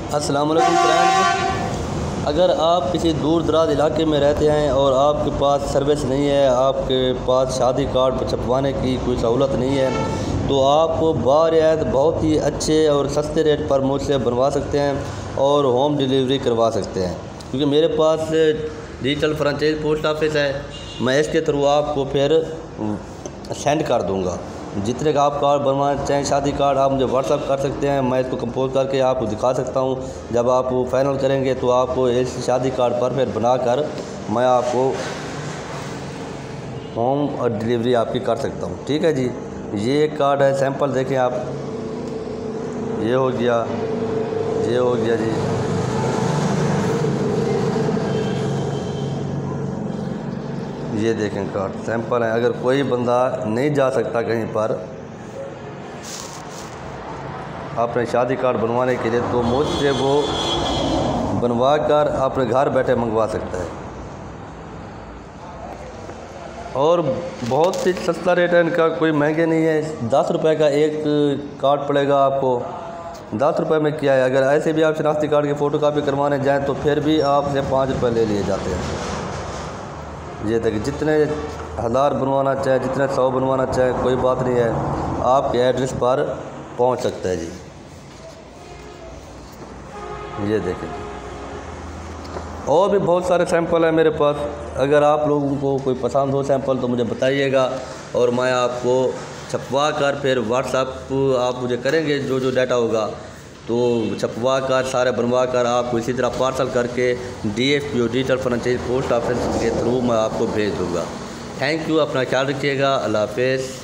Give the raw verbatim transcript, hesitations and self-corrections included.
अस्सलाम वालेकुम फ्रेंड्स, अगर आप किसी दूर दराज इलाके में रहते हैं और आपके पास सर्विस नहीं है, आपके पास शादी कार्ड छपवाने की कोई सहूलत नहीं है, तो आप बारियात बहुत ही अच्छे और सस्ते रेट पर मुझसे बनवा सकते हैं और होम डिलीवरी करवा सकते हैं। क्योंकि मेरे पास डिजिटल फ्रेंचाइज पोस्ट ऑफिस है, मैं इसके थ्रू आपको फिर सेंड कर दूंगा। जितने का आप कार्ड बनवाना चाहें शादी कार्ड, आप मुझे व्हाट्सअप कर सकते हैं, मैं इसको कंपोज करके आपको दिखा सकता हूं। जब आप फाइनल करेंगे तो आपको इस शादी कार्ड पर फिर बनाकर मैं आपको होम और डिलीवरी आपकी कर सकता हूं। ठीक है जी, ये एक कार्ड है, सैंपल देखें आप। ये हो गया, ये हो गया जी, ये देखें कार्ड सैंपल है। अगर कोई बंदा नहीं जा सकता कहीं पर अपने शादी कार्ड बनवाने के लिए, तो मुझसे वो बनवा कर अपने घर बैठे मंगवा सकता है। और बहुत ही सस्ता रेट है इनका, कोई महंगे नहीं है। दस रुपए का एक कार्ड पड़ेगा आपको। दस रुपए में क्या है, अगर ऐसे भी आप शनाख्ती कार्ड की फ़ोटो कापी करवाने जाएँ तो फिर भी आपसे पाँच रुपये ले लिए जाते हैं। ये देखिए, जितने हज़ार बनवाना चाहे, जितने सौ बनवाना चाहे, कोई बात नहीं है, आपके एड्रेस पर पहुंच सकता है जी। ये देखिए, और भी बहुत सारे सैंपल हैं मेरे पास। अगर आप लोगों को कोई पसंद हो सैंपल तो मुझे बताइएगा और मैं आपको छपवा कर फिर व्हाट्सएप आप मुझे करेंगे, जो जो डाटा होगा तो छपवा कर सारे बनवा कर आपको इसी तरह पार्सल करके D F P O digital franchise post office के थ्रू मैं आपको भेज दूँगा। थैंक यू, अपना ख्याल रखिएगा। अल्लाह हाफ़िज़।